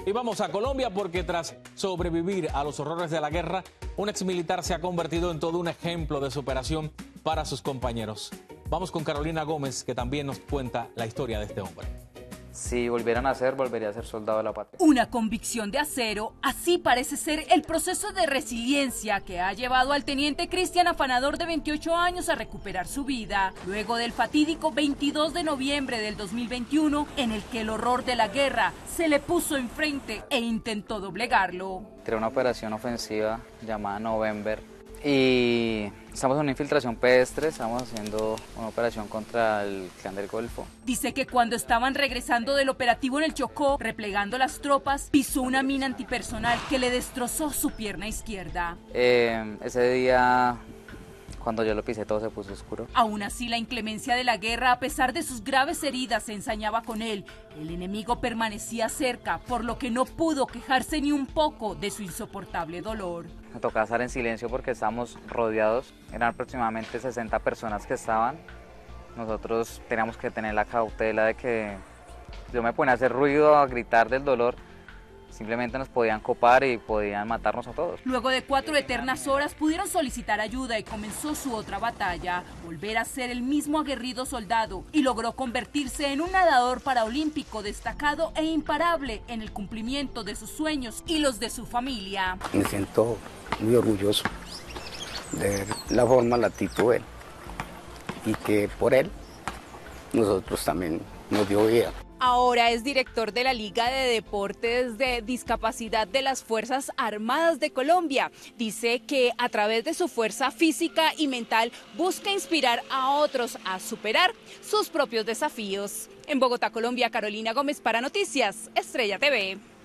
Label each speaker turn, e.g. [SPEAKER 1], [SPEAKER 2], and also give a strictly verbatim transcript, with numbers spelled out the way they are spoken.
[SPEAKER 1] Y vamos a Colombia porque tras sobrevivir a los horrores de la guerra, un exmilitar se ha convertido en todo un ejemplo de superación para sus compañeros. Vamos con Carolina Gómez, que también nos cuenta la historia de este hombre.
[SPEAKER 2] Si volvieran a ser, volvería a ser soldado de la patria.
[SPEAKER 3] Una convicción de acero, así parece ser el proceso de resiliencia que ha llevado al teniente Cristian Afanador de veintiocho años a recuperar su vida, luego del fatídico veintidós de noviembre del dos mil veintiuno, en el que el horror de la guerra se le puso enfrente e intentó doblegarlo.
[SPEAKER 2] Creé una operación ofensiva llamada November y estamos en una infiltración pedestre, estamos haciendo una operación contra el Clan del Golfo.
[SPEAKER 3] Dice que cuando estaban regresando del operativo en el Chocó, replegando las tropas, pisó una mina antipersonal que le destrozó su pierna izquierda.
[SPEAKER 2] Eh, ese día, cuando yo lo pisé, todo se puso oscuro.
[SPEAKER 3] Aún así, la inclemencia de la guerra, a pesar de sus graves heridas, se ensañaba con él. El enemigo permanecía cerca, por lo que no pudo quejarse ni un poco de su insoportable dolor.
[SPEAKER 2] Me tocaba estar en silencio porque estábamos rodeados, eran aproximadamente sesenta personas que estaban. Nosotros teníamos que tener la cautela de que yo me ponía a hacer ruido, a gritar del dolor, simplemente nos podían copar y podían matarnos a todos.
[SPEAKER 3] Luego de cuatro eternas horas pudieron solicitar ayuda y comenzó su otra batalla, volver a ser el mismo aguerrido soldado, y logró convertirse en un nadador paraolímpico destacado e imparable en el cumplimiento de sus sueños y los de su familia.
[SPEAKER 4] Me siento muy orgulloso de ver la forma, la actitud de él, y que por él nosotros también nos dio vida.
[SPEAKER 3] Ahora es director de la Liga de Deportes de Discapacidad de las Fuerzas Armadas de Colombia. Dice que a través de su fuerza física y mental busca inspirar a otros a superar sus propios desafíos. En Bogotá, Colombia, Carolina Gómez para Noticias Estrella T V.